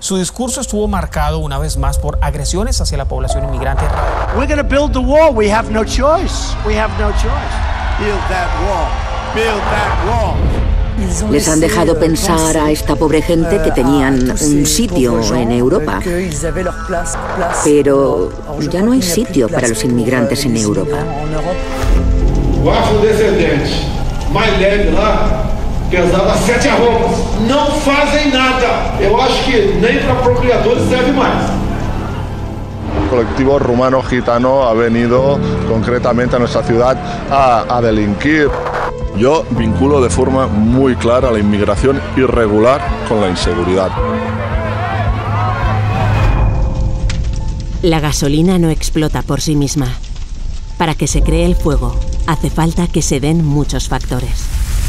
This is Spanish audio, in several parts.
Su discurso estuvo marcado una vez más por agresiones hacia la población inmigrante. We're going to build the wall. We have no choice. We have no choice. Build that wall. Build that wall. Les han dejado pensar a esta pobre gente que tenían un sitio en Europa. Pero ya no hay sitio para los inmigrantes en Europa. O afrodescendente mais leve lá pesava 7 arrobas. Não fazem nada. Eu acho que nem para procriadores serve mais. El colectivo rumano gitano ha venido concretamente a nuestra ciudad a delinquir. Yo vinculo de forma muy clara la inmigración irregular con la inseguridad. La gasolina no explota por sí misma. Para que se cree el fuego, hace falta que se den muchos factores.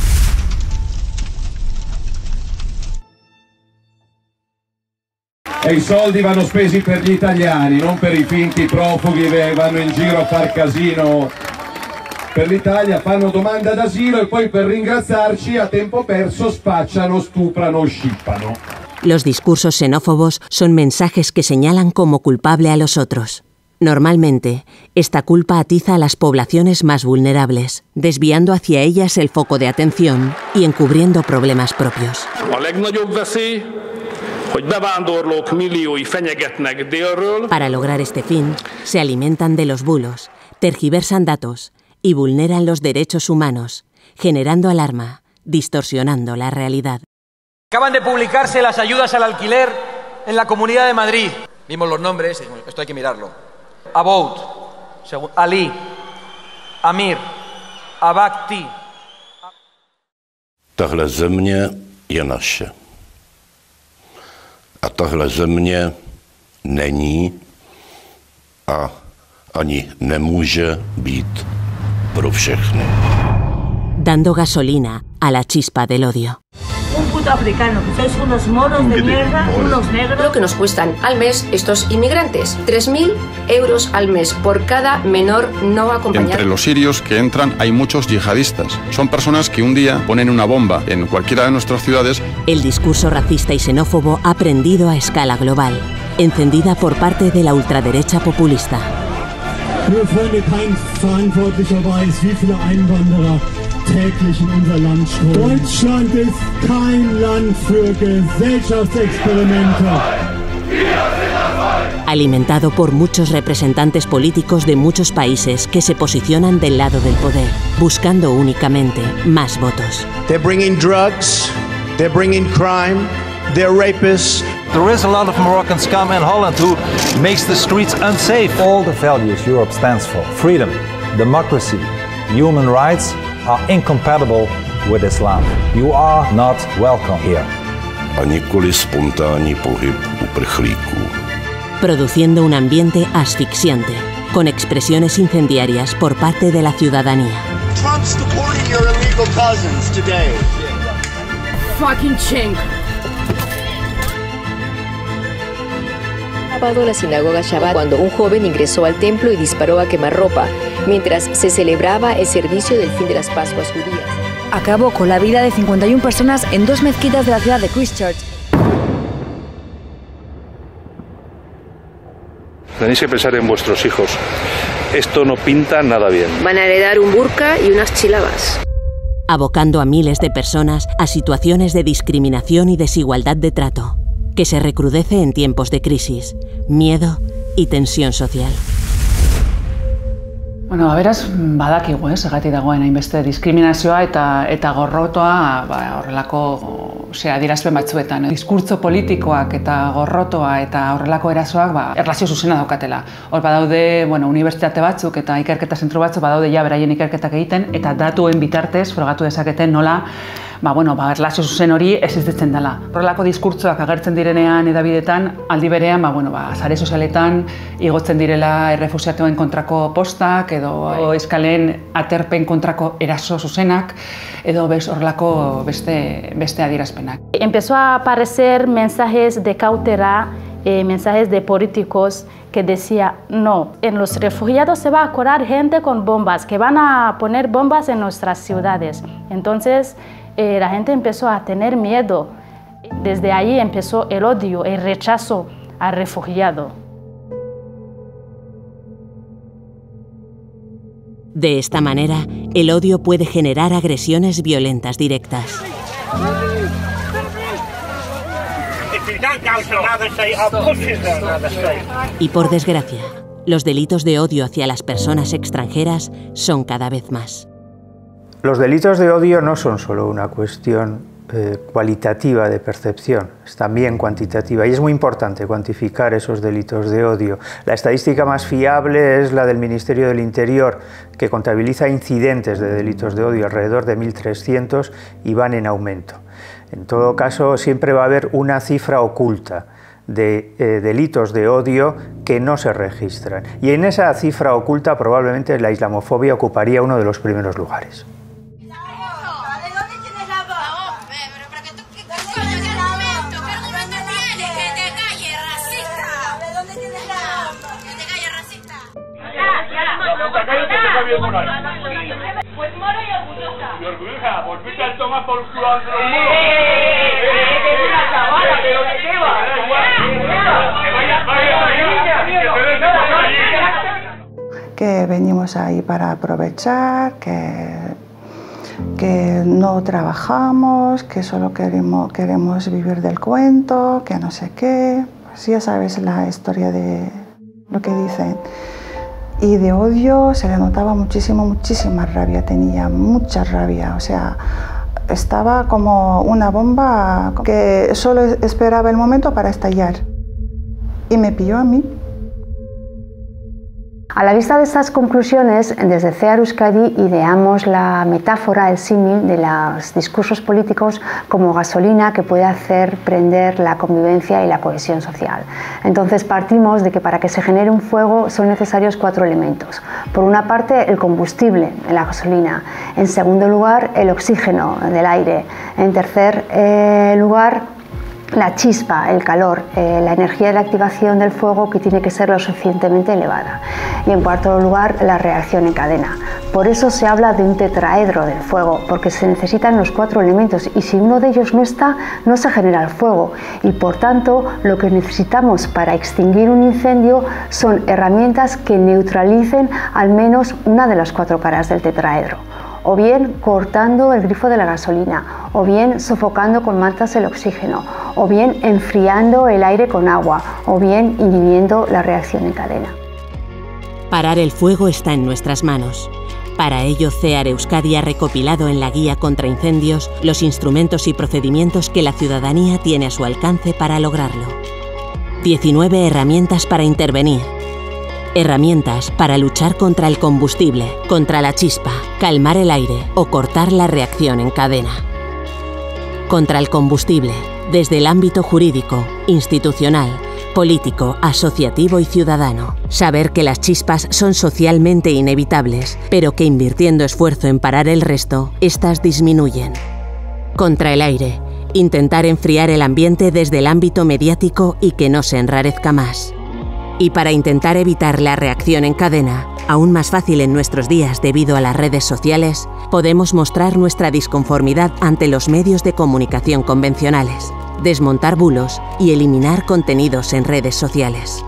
E i soldi vanno spesi per gli italiani, non per i finti profughi che vanno in giro a far casino per l'Italia, fanno domanda d'asilo e poi per ringraziarci a tempo perso spacciano, stuprano o scippano. Los discursos xenófobos son mensajes que señalan como culpable a los otros. Normalmente, esta culpa atiza a las poblaciones más vulnerables, desviando hacia ellas el foco de atención y encubriendo problemas propios. Para lograr este fin, se alimentan de los bulos, tergiversan datos y vulneran los derechos humanos, generando alarma, distorsionando la realidad. Acaban de publicarse las ayudas al alquiler en la Comunidad de Madrid. Vimos los nombres, esto hay que mirarlo. About, Ali, Amir, Abakti. Tahle země je naše. A tahle země není a ani nemůže být pro všechny. Dando gasolina a la chispa del odio. Un puto africano, que sois unos moros de mierda, unos negros. Lo que nos cuestan al mes estos inmigrantes, 3.000 euros al mes por cada menor no acompañado. Entre los sirios que entran hay muchos yihadistas. Son personas que un día ponen una bomba en cualquiera de nuestras ciudades. El discurso racista y xenófobo ha prendido a escala global, encendida por parte de la ultraderecha populista. Nur Freunde, kein Verantwortlicher weiß, wie viele Einwanderer täglich in unser Land strömen. Deutschland ist kein Land für Gesellschaftsexperimente. Alimentado por muchos representantes políticos de muchos países que se posicionan del lado del poder, buscando únicamente más votos. They're bringing drugs, they're bringing crime, they're rapists. There is a lot of Moroccan scum in Holland who makes the streets unsafe. All the values Europe stands for, freedom, democracy, human rights, are incompatible with Islam. You are not welcome here. A nikoli spontánní pohyb uprchlíků. Produciendo un ambiente asfixiante, con expresiones incendiarias por parte de la ciudadanía. Trump's deporting your illegal cousins today. Fucking chink. La sinagoga Shabbat cuando un joven ingresó al templo y disparó a quemarropa mientras se celebraba el servicio del fin de las Pascuas judías. Acabó con la vida de 51 personas en 2 mezquitas de la ciudad de Christchurch. Tenéis que pensar en vuestros hijos. Esto no pinta nada bien. Van a heredar un burka y unas chilabas. Abocando a miles de personas a situaciones de discriminación y desigualdad de trato, que se recrudece en tiempos de crisis, miedo y tensión social. Bueno, beraz, badakigu, zergatik dagoen hainbeste diskriminazioa eta gorrotoa horrelako adierazpen batzuetan. Diskurtso politikoak eta gorrotoa eta horrelako erasoak erlazio zuzena daukatela. Hor badaude, unibertsitate batzuk eta ikerketa zentro batzuk badaude ja beraien ikerketak egiten eta datuen bitartez frogatu dezaketen nola erlazio zuzen hori existitzen dela. Horrelako diskurtsoak agertzen direnean edabidetan, aldi berean, sare sozialetan igotzen direla errefuxiatuen kontrako postak edo eskaleen aterpen kontrako eraso zuzenak edo horrelako beste adierazpenak. Empezó a aparecer mensajes de cautela, mensajes de políticos que decía, no, en los refugiados se va a colar gente con bombas, que van a poner bombas en nuestras ciudades. Entonces, la gente empezó a tener miedo. Desde ahí empezó el odio, el rechazo al refugiado. De esta manera, el odio puede generar agresiones violentas directas. Y por desgracia, los delitos de odio hacia las personas extranjeras son cada vez más. Los delitos de odio no son solo una cuestión cualitativa de percepción, es también cuantitativa, y es muy importante cuantificar esos delitos de odio. La estadística más fiable es la del Ministerio del Interior, que contabiliza incidentes de delitos de odio, alrededor de 1.300, y van en aumento. En todo caso, siempre va a haber una cifra oculta de delitos de odio que no se registran, y en esa cifra oculta probablemente la islamofobia ocuparía uno de los primeros lugares. Pues moro y orgullosa. Y orgullosa, pues vete al tomar por culo. Que venimos ahí para aprovechar, que no trabajamos, que solo queremos vivir del cuento, que no sé qué. Pues ya sabes la historia de lo que dicen. Y de odio se le notaba muchísima rabia, tenía mucha rabia, o sea, estaba como una bomba que solo esperaba el momento para estallar. Y me pilló a mí. A la vista de estas conclusiones, desde CEAR Euskadi ideamos la metáfora, el símil de los discursos políticos como gasolina que puede hacer prender la convivencia y la cohesión social. Entonces partimos de que para que se genere un fuego son necesarios 4 elementos. Por una parte, el combustible, la gasolina. En segundo lugar, el oxígeno del aire. En tercer lugar, la chispa, el calor, la energía de la activación del fuego, que tiene que ser lo suficientemente elevada. Y en cuarto lugar, la reacción en cadena. Por eso se habla de un tetraedro del fuego, porque se necesitan los 4 elementos y si uno de ellos no está, no se genera el fuego. Y por tanto, lo que necesitamos para extinguir un incendio son herramientas que neutralicen al menos una de las 4 caras del tetraedro. O bien cortando el grifo de la gasolina, o bien sofocando con mantas el oxígeno, o bien enfriando el aire con agua, o bien inhibiendo la reacción en cadena. Parar el fuego está en nuestras manos. Para ello, CEAR Euskadi ha recopilado en la Guía contra Incendios los instrumentos y procedimientos que la ciudadanía tiene a su alcance para lograrlo. 19 herramientas para intervenir. Herramientas para luchar contra el combustible, contra la chispa, calmar el aire o cortar la reacción en cadena. Contra el combustible, desde el ámbito jurídico, institucional, político, asociativo y ciudadano. Saber que las chispas son socialmente inevitables, pero que invirtiendo esfuerzo en parar el resto, estas disminuyen. Contra el aire, intentar enfriar el ambiente desde el ámbito mediático y que no se enrarezca más. Y para intentar evitar la reacción en cadena, aún más fácil en nuestros días debido a las redes sociales, podemos mostrar nuestra disconformidad ante los medios de comunicación convencionales, desmontar bulos y eliminar contenidos en redes sociales.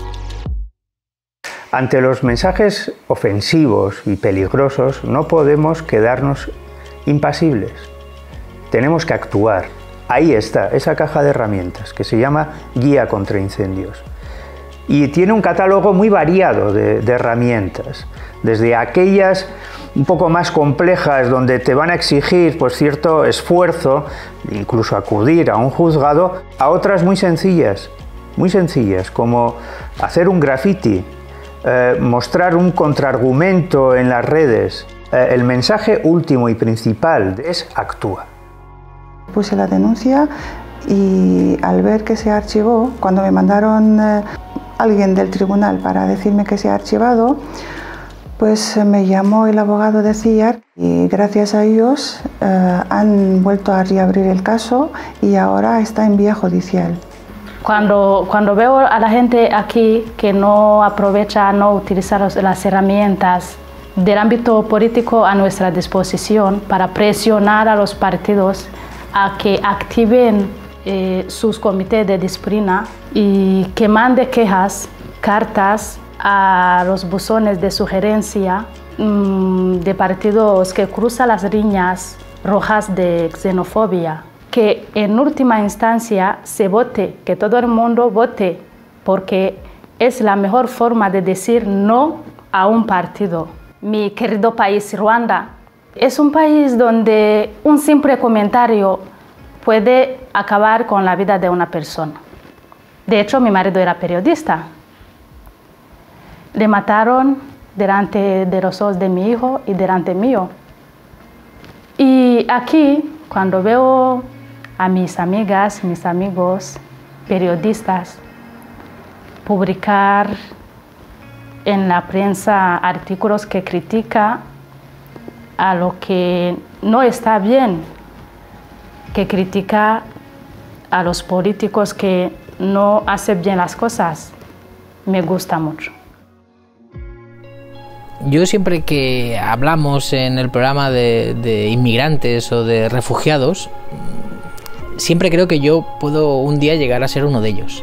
Ante los mensajes ofensivos y peligrosos no podemos quedarnos impasibles. Tenemos que actuar. Ahí está, esa caja de herramientas que se llama Guía contra Incendios. Y tiene un catálogo muy variado de herramientas, desde aquellas un poco más complejas donde te van a exigir pues, cierto esfuerzo, incluso acudir a un juzgado, a otras muy sencillas como hacer un graffiti, mostrar un contraargumento en las redes. El mensaje último y principal es actúa. Puse la denuncia y al ver que se archivó, cuando me mandaron alguien del tribunal para decirme que se ha archivado, pues me llamó el abogado de CEAR y gracias a ellos han vuelto a reabrir el caso y ahora está en vía judicial. Cuando veo a la gente aquí que no aprovecha, no utiliza las herramientas del ámbito político a nuestra disposición para presionar a los partidos a que activen sus comités de disciplina y que mande quejas, cartas a los buzones de sugerencia de partidos que cruzan las líneas rojas de xenofobia, que en última instancia se vote, que todo el mundo vote, porque es la mejor forma de decir no a un partido. Mi querido país, Ruanda, es un país donde un simple comentario puede acabar con la vida de una persona. De hecho, mi marido era periodista. Le mataron delante de los ojos de mi hijo y delante mío. Y aquí, cuando veo a mis amigas, mis amigos periodistas publicar en la prensa artículos que critican a lo que no está bien, que critica a los políticos que no hacen bien las cosas, me gusta mucho. Yo siempre que hablamos en el programa de inmigrantes o de refugiados, siempre creo que yo puedo un día llegar a ser uno de ellos.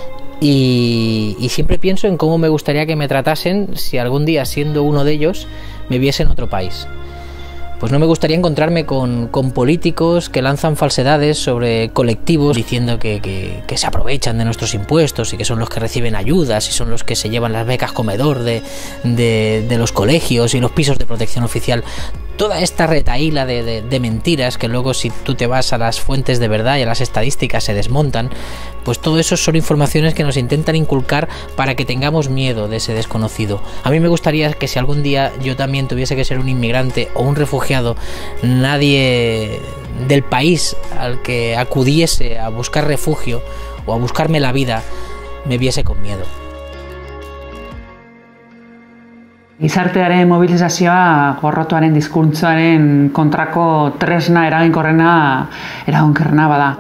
Y siempre pienso en cómo me gustaría que me tratasen si algún día, siendo uno de ellos, me viese en otro país. Pues no me gustaría encontrarme con políticos que lanzan falsedades sobre colectivos diciendo que se aprovechan de nuestros impuestos y que son los que reciben ayudas y son los que se llevan las becas comedor de los colegios y los pisos de protección oficial. Toda esta retahíla de mentiras que luego, si tú te vas a las fuentes de verdad y a las estadísticas, se desmontan, pues todo eso son informaciones que nos intentan inculcar para que tengamos miedo de ese desconocido. A mí me gustaría que si algún día yo también tuviese que ser un inmigrante o un refugiado, nadie del país al que acudiese a buscar refugio o a buscarme la vida me viese con miedo. Gizartearen mobilizazioa gorrotoaren diskurtsoaren kontrako tresna eraginkorrena bada.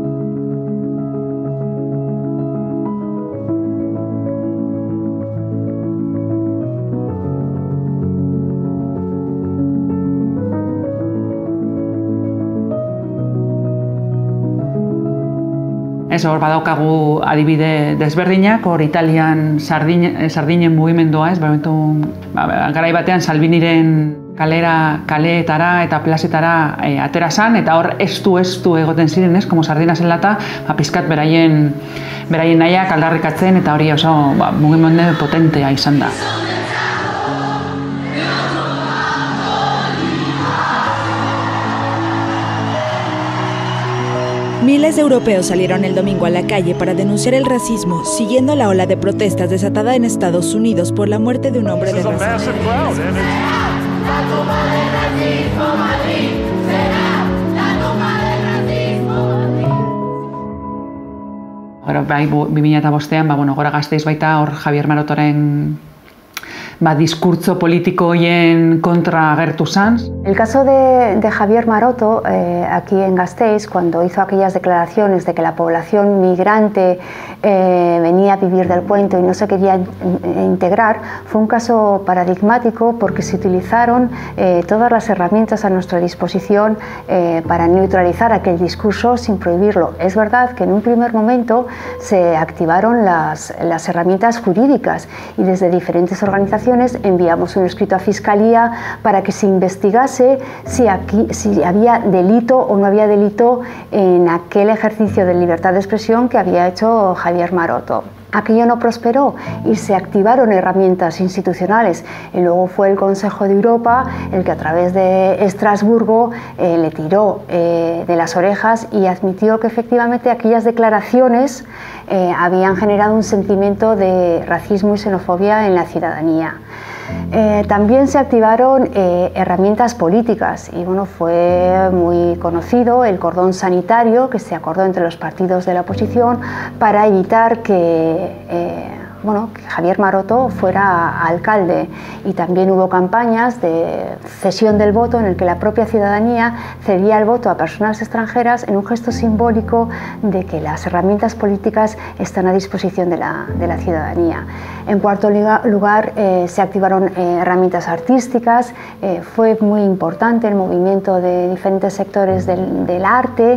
Ez, hor badaukagu adibide desberdinak, hor Italian Sardinen mugimendua, ez, garai batean Salviniren kaleetara eta plazetara atera zan, eta hor estu egoten ziren, ez, como sardinas en lata, pizkat beraien nahiak aldarrikatzen, eta hori oso mugimendu potentea izan da. Miles de europeos salieron el domingo a la calle para denunciar el racismo, siguiendo la ola de protestas desatada en Estados Unidos por la muerte de un hombre de raza. Gero, bai, 2005an, Gora Gasteiz baita hor Javier Marotoren discurso político hoyen contra agertu zan. El caso de Javier Maroto, aquí en Gasteiz, cuando hizo aquellas declaraciones de que la población migrante venía a vivir del cuento y no se quería integrar, fue un caso paradigmático porque se utilizaron todas las herramientas a nuestra disposición para neutralizar aquel discurso sin prohibirlo. Es verdad que en un primer momento se activaron las herramientas jurídicas y desde diferentes organizaciones enviamos un escrito a Fiscalía para que se investigase si había delito o no había delito en aquel ejercicio de libertad de expresión que había hecho Javier Maroto. Aquello no prosperó y se activaron herramientas institucionales y luego fue el Consejo de Europa el que a través de Estrasburgo le tiró de las orejas y admitió que efectivamente aquellas declaraciones habían generado un sentimiento de racismo y xenofobia en la ciudadanía. También se activaron herramientas políticas y bueno, fue muy conocido el cordón sanitario que se acordó entre los partidos de la oposición para evitar que Javier Maroto fuera alcalde, y también hubo campañas de cesión del voto en el que la propia ciudadanía cedía el voto a personas extranjeras en un gesto simbólico de que las herramientas políticas están a disposición de la ciudadanía. En cuarto lugar, se activaron herramientas artísticas. Fue muy importante el movimiento de diferentes sectores del arte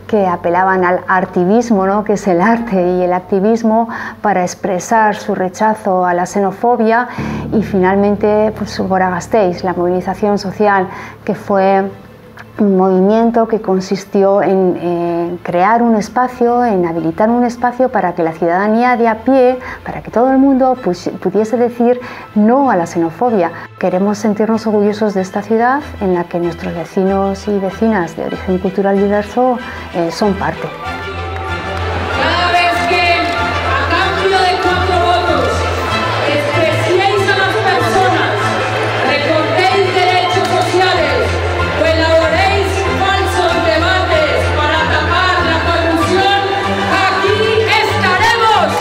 que apelaban al artivismo, ¿no? Que es el arte y el activismo, para expresar su rechazo a la xenofobia, y finalmente pues Gora Gasteiz, la movilización social, que fue un movimiento que consistió en crear un espacio, en habilitar un espacio para que la ciudadanía de a pie, para que todo el mundo pudiese decir no a la xenofobia. Queremos sentirnos orgullosos de esta ciudad en la que nuestros vecinos y vecinas de origen cultural diverso son parte. Cada vez que, a cambio de 4 votos, despreciéis a las personas, recortéis derechos sociales o elaboréis falsos debates para tapar la corrupción, aquí estaremos.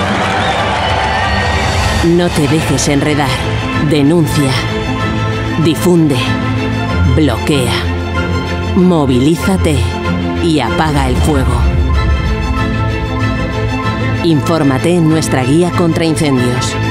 No te dejes enredar. Denuncia. Difunde. Bloquea. Movilízate y apaga el fuego. Infórmate en nuestra guía contra incendios.